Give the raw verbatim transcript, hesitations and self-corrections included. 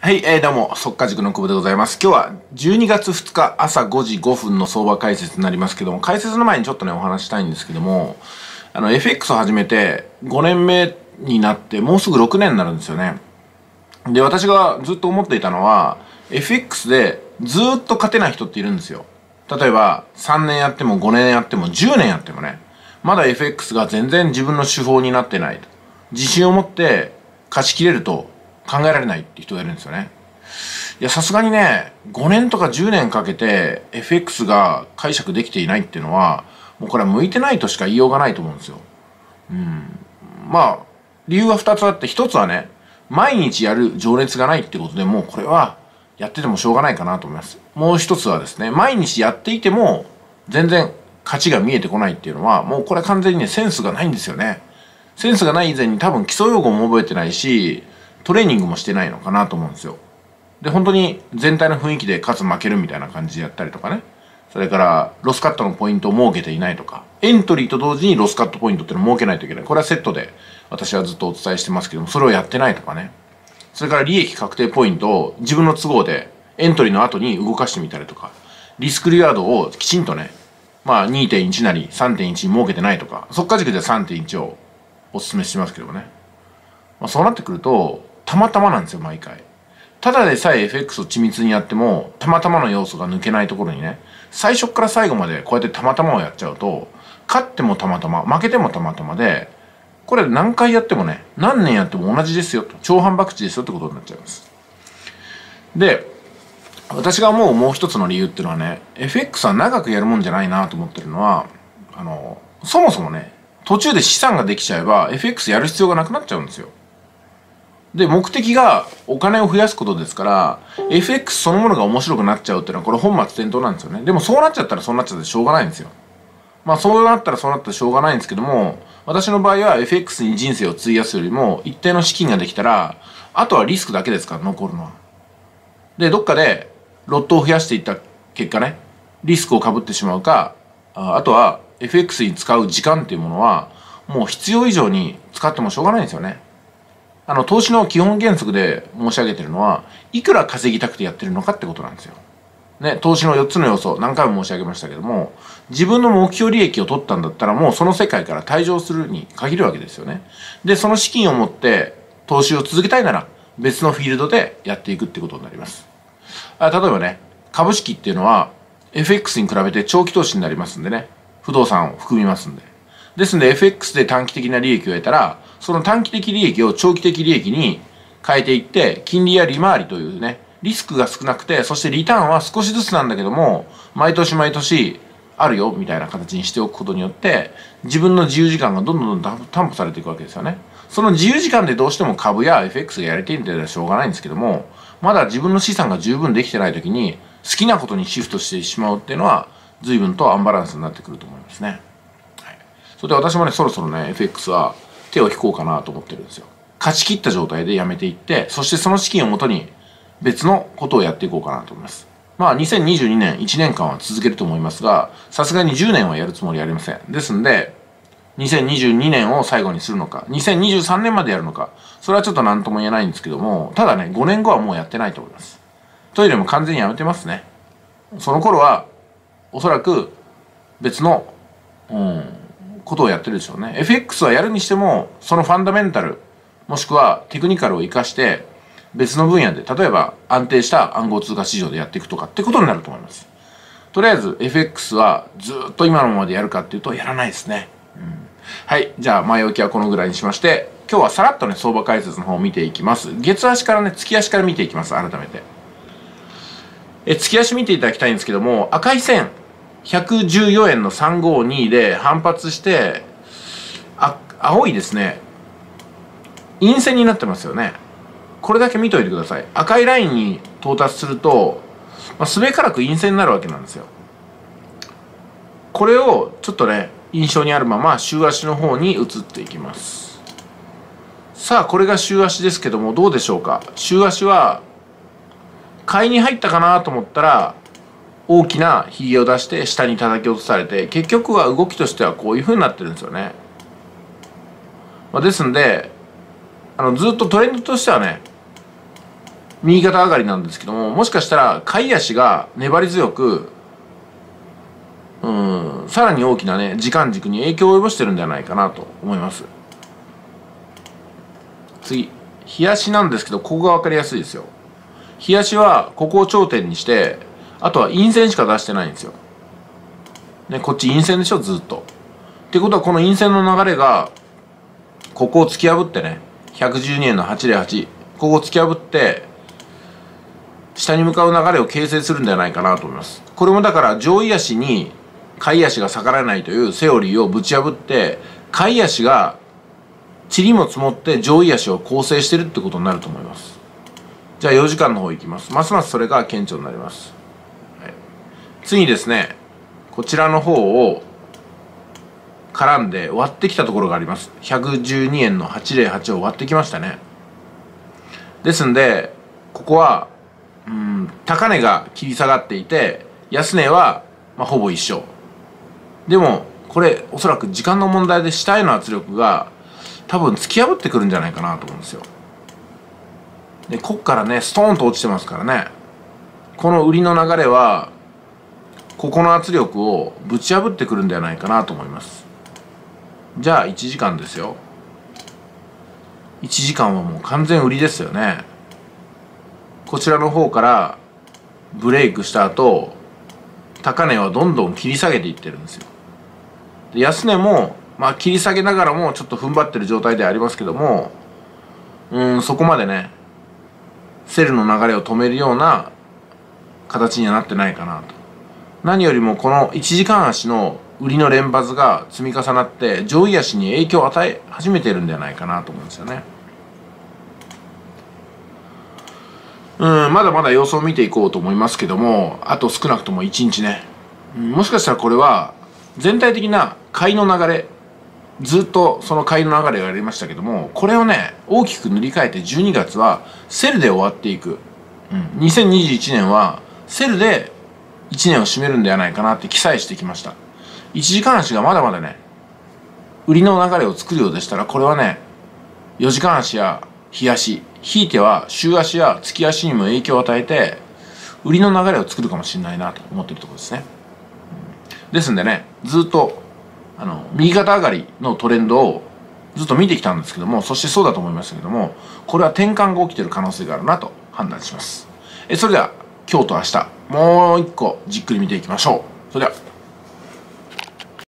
はい、えー、どうも、速稼塾の久保でございます。今日はじゅうにがつふつか朝ごじごふんの相場解説になりますけども、解説の前にちょっとね、お話したいんですけども、あの、エフエックス を始めてごねんめになって、もうすぐろくねんになるんですよね。で、私がずっと思っていたのは、エフエックス でずーっと勝てない人っているんですよ。例えば、さんねんやってもごねんやってもじゅうねんやってもね、まだ エフエックス が全然自分の手法になってないと。自信を持って勝ちきれると考えられないって人がいるんですよね。いや、さすがにね、ごねんとかじゅうねんかけて エフエックス が解釈できていないっていうのは、もうこれは向いてないとしか言いようがないと思うんですよ。うん。まあ、理由はふたつあって、ひとつはね、毎日やる情熱がないってことで、もうこれはやっててもしょうがないかなと思います。もう一つはですね、毎日やっていても全然勝ちが見えてこないっていうのは、もうこれ完全にね、センスがないんですよね。センスがない以前に多分基礎用語も覚えてないし、トレーニングもしてないのかなと思うんですよ。で、本当に全体の雰囲気で勝つ負けるみたいな感じでやったりとかね。それから、ロスカットのポイントを設けていないとか、エントリーと同時にロスカットポイントっていうのを設けないといけない。これはセットで私はずっとお伝えしてますけども、それをやってないとかね。それから利益確定ポイントを自分の都合でエントリーの後に動かしてみたりとか、リスクリワードをきちんとね、まあ にてんいち なり さんてんいち に設けてないとか、速稼塾では さんてんいち をお勧めしてますけどもね。まあ、そうなってくると、たまたまなんですよ、毎回。ただでさえ エフエックス を緻密にやっても、たまたまの要素が抜けないところにね、最初から最後までこうやってたまたまをやっちゃうと、勝ってもたまたま、負けてもたまたまで、これ何回やってもね、何年やっても同じですよと、超反博打ですよってことになっちゃいます。で、私が思うもう一つの理由っていうのはね、エフエックス は長くやるもんじゃないなと思ってるのは、あの、そもそもね、途中で資産ができちゃえば エフエックス やる必要がなくなっちゃうんですよ。で、目的がお金を増やすことですから、エフエックス そのものが面白くなっちゃうっていうのはこれ本末転倒なんですよね。でもそうなっちゃったらそうなっちゃってしょうがないんですよ。まあそうなったらそうなったらしょうがないんですけども、私の場合は エフエックス に人生を費やすよりも一定の資金ができたら、あとはリスクだけですから残るのは。で、どっかでロットを増やしていった結果ね、リスクを被ってしまうか、あとは エフエックス に使う時間っていうものはもう必要以上に使ってもしょうがないんですよね。あの、投資の基本原則で申し上げてるのは、いくら稼ぎたくてやってるのかってことなんですよ。ね、投資のよっつの要素、何回も申し上げましたけども、自分の目標利益を取ったんだったら、もうその世界から退場するに限るわけですよね。で、その資金を持って投資を続けたいなら、別のフィールドでやっていくってことになります。あ、例えばね、株式っていうのは、エフエックス に比べて長期投資になりますんでね、不動産を含みますんで。ですので エフエックス で短期的な利益を得たら、その短期的利益を長期的利益に変えていって、金利や利回りというね、リスクが少なくて、そしてリターンは少しずつなんだけども、毎年毎年あるよみたいな形にしておくことによって、自分の自由時間がどんどんどん担保されていくわけですよね。その自由時間でどうしても株や エフエックス がやりたいんではしょうがないんですけども、まだ自分の資産が十分できてない時に、好きなことにシフトしてしまうっていうのは、随分とアンバランスになってくると思いますね。それで私もね、そろそろね、エフエックス は手を引こうかなと思ってるんですよ。勝ち切った状態でやめていって、そしてその資金をもとに別のことをやっていこうかなと思います。まあ、にせんにじゅうにねんいちねんかんは続けると思いますが、さすがにじゅうねんはやるつもりありません。ですんで、にせんにじゅうにねんを最後にするのか、にせんにじゅうさんねんまでやるのか、それはちょっと何とも言えないんですけども、ただね、ごねんごはもうやってないと思います。トイレも完全にやめてますね。その頃は、おそらく別の、うん、ことをやってるでしょうね。エフエックス はやるにしても、そのファンダメンタル、もしくはテクニカルを活かして、別の分野で、例えば安定した暗号通貨市場でやっていくとかってことになると思います。とりあえず エフエックス はずっと今のままでやるかっていうと、やらないですね。うん、はい。じゃあ、前置きはこのぐらいにしまして、今日はさらっとね、相場解説の方を見ていきます。月足からね、月足から見ていきます。改めて。え、月足見ていただきたいんですけども、赤い線、ひゃくじゅうよえんのさんごーにで反発して、あ、青いですね、陰線になってますよね。これだけ見といてください。赤いラインに到達すると、まあ、すべからく陰線になるわけなんですよ。これをちょっとね、印象にあるまま週足の方に移っていきます。さあ、これが週足ですけども、どうでしょうか。週足は、買いに入ったかなと思ったら、大きなひげを出して下に叩き落とされて、結局は動きとしてはこういう風になってるんですよね。まあ、ですんで、あのずっとトレンドとしてはね、 右肩上がりなんですけども、もしかしたら買い足が粘り強く、うん、さらに大きなね、時間軸に影響を及ぼしてるんじゃないかなと思います。次、日足なんですけど、ここが分かりやすいですよ。日足はここを頂点にして、あとは陰線しか出してないんですよ。ね、こっち陰線でしょ、ずっと。ってことは、この陰線の流れが、ここを突き破ってね、ひゃくじゅうにえんのはちぜろはち、ここを突き破って、下に向かう流れを形成するんじゃないかなと思います。これもだから上位足に下位足が逆らえないというセオリーをぶち破って、下位足が塵も積もって上位足を構成してるってことになると思います。じゃあよじかんの方いきます。ますますそれが顕著になります。はい、次にですね、こちらの方を絡んで割ってきたところがあります。ひゃくじゅうにえんのはちぜろはちを割ってきましたね。ですんで、ここはうん、高値が切り下がっていて、安値は、まあ、ほぼ一緒。でも、これ、おそらく時間の問題で下への圧力が、多分突き破ってくるんじゃないかなと思うんですよ。で、こっからね、ストーンと落ちてますからね。この売りの流れは、ここの圧力をぶち破ってくるんじゃないかなと思います。じゃあ、いちじかんですよ。いちじかんはもう完全売りですよね。こちらの方からブレイクした後、高値はどんどん切り下げていってるんですよ。で、安値も、まあ切り下げながらもちょっと踏ん張ってる状態ではありますけども、うん、そこまでね、セルの流れを止めるような形にはなってないかなと。何よりもこのいちじかん足の売りの連発が積み重なって上位足に影響を与え始めてるんじゃないかなと思うんですよね。うん、まだまだ様子を見ていこうと思いますけども、あと少なくともいちにちね、うん、もしかしたらこれは全体的な買いの流れ、ずっとその買いの流れがありましたけども、これをね大きく塗り替えてじゅうにがつはセルで終わっていく、うん、にせんにじゅういちねんはセルでいちねんを締めるんではないかなって記載してきました。いちじかん足がまだまだね売りの流れを作るようでしたら、これはねよじかん足や日足、ひいては週足や月足にも影響を与えて売りの流れを作るかもしれないなと思っているところですね。ですんでね、ずっとあの右肩上がりのトレンドをずっと見てきたんですけども、そしてそうだと思いましたけども、これは転換が起きている可能性があるなと判断します。えそれでは今日と明日もう一個じっくり見ていきましょう。それでは。